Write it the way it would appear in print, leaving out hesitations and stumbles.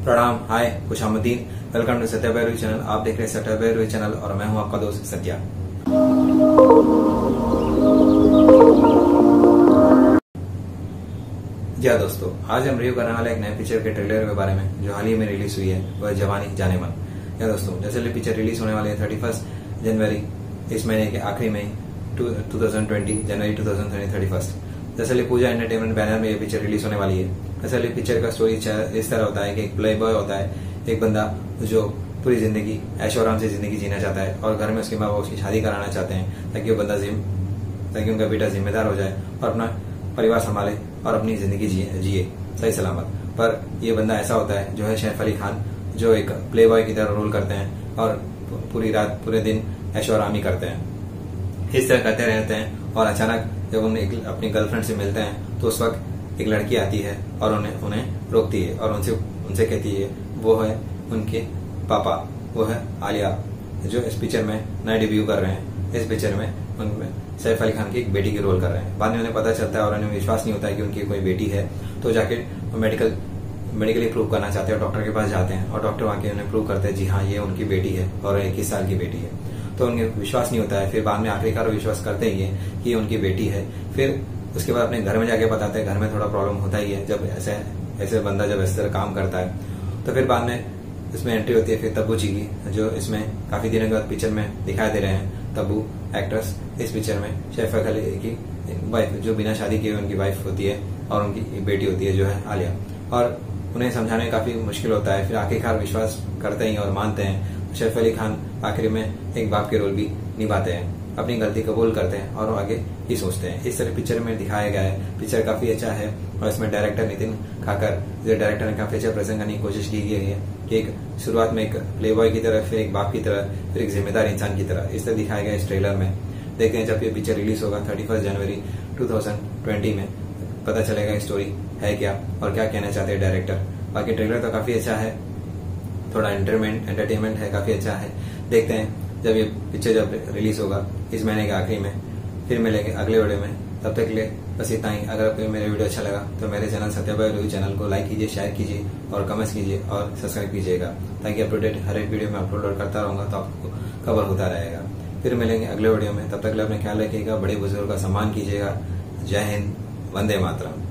प्रणाम, हाय, खुशामदीन। Welcome to Satya Bhairavi channel. आप देख रहे हैं सत्या भैरवी चैनल और मैं हूं आपका दोस्त सत्या। जी हाँ दोस्तों, आज हम रिव्यू करने वाले एक नए पिक्चर के ट्रेलर के बारे में जो हाल ही में रिलीज हुई है, वह जवानी जाने मन। या दोस्तों, जैसे पिक्चर रिलीज होने वाली है 31 जनवरी, इस महीने के आखिरी में 2020 जनवरी 2031। जैसे पूजा एंटरटेनमेंट बैनर में ये पिक्चर रिलीज होने वाली है। असल पिक्चर का स्टोरी इस तरह होता है कि एक प्ले बॉय होता है, एक बंदा जो पूरी जिंदगी ऐशो आराम से जिंदगी जीना चाहता है और घर में उसके माँ बाप उसकी शादी कराना चाहते हैं ताकि वो बंदा ताकि उनका बेटा जिम्मेदार हो जाए और अपना परिवार संभाले और अपनी जिंदगी जिए सही सलामत। पर यह बंदा ऐसा होता है जो है सैफ अली खान, जो एक प्ले बॉय की तरह रोल करते हैं और पूरी रात पूरे दिन ऐशो आराम ही करते हैं। इस तरह करते रहते हैं और अचानक जब उन्हें अपनी गर्लफ्रेंड से मिलते हैं तो उस वक्त एक लड़की आती है और उन्हें रोकती है और उनसे कहती है वो है उनके पापा, वो है आलिया, जो इस पिक्चर में नए डेब्यू कर रहे हैं। इस पिक्चर में उनमें सैफ अली खान की एक बेटी की रोल कर रहे हैं। बाद में उन्हें पता चलता है और उन्हें विश्वास नहीं होता है कि उनकी कोई बेटी है, तो जाके मेडिकली प्रूव करना चाहते हैं और डॉक्टर के पास जाते हैं और डॉक्टर वहां के उन्हें प्रूव करते हैं जी हाँ ये उनकी बेटी है और 21 साल की बेटी है। तो उन्हें विश्वास नहीं होता है। फिर बाद में आखिरकार विश्वास करते ही है कि ये उनकी बेटी है। फिर उसके बाद अपने घर में जाके बताते हैं। घर में थोड़ा प्रॉब्लम होता ही है जब ऐसे बंदा जब इस तरह काम करता है। तो फिर बाद में इसमें एंट्री होती है फिर तब्बू जी की, जो इसमें काफी दिनों के बाद पिक्चर में दिखाई दे रहे हैं। तब्बू एक्ट्रेस इस पिक्चर में सैफ अली की वाइफ, जो बिना शादी किए उनकी वाइफ होती है और उनकी बेटी होती है जो है आलिया, और उन्हें समझाने में काफी मुश्किल होता है। फिर आखिरकार विश्वास करते हैं और मानते हैं। सैफ अली खान आखिर में एक बाप के रोल भी निभाते हैं, अपनी गलती कबूल करते हैं और आगे ही सोचते हैं। इस तरह पिक्चर में दिखाया गया है। पिक्चर काफी अच्छा है और इसमें डायरेक्टर नितिन खाकर, जो डायरेक्टर ने काफी अच्छा प्रेजेंट करने की कोशिश की गई है कि एक शुरुआत में एक प्ले बॉय की तरह, फिर एक बाप की तरह, फिर एक जिम्मेदार इंसान की तरह इस तरह दिखाया गया इस ट्रेलर में। देखते हैं जब ये पिक्चर रिलीज होगा 31 जनवरी 2020 में, पता चलेगा स्टोरी है क्या और क्या कहना चाहते हैं डायरेक्टर। बाकी ट्रेलर तो काफी अच्छा है, थोड़ा एंटरटेनमेंट है, काफी अच्छा है। देखते हैं जब ये पिक्चर जब रिलीज होगा इस महीने के आखिरी में। फिर मिलेंगे अगले वीडियो में, तब तक के लिए बस इतना ही। अगर आपको मेरा वीडियो अच्छा लगा तो मेरे चैनल सत्या भैरवी चैनल को लाइक कीजिए, शेयर कीजिए और कमेंट्स कीजिए और सब्सक्राइब कीजिएगा, ताकि अपडेट हर एक वीडियो में अपलोड करता रहूंगा तो आपको खबर होता रहेगा। फिर मिलेंगे अगले वीडियो में, तब तक के लिए अपने ख्याल रखिएगा, बड़े बुजुर्गों का सम्मान कीजिएगा। जय हिंद, वंदे मातरम।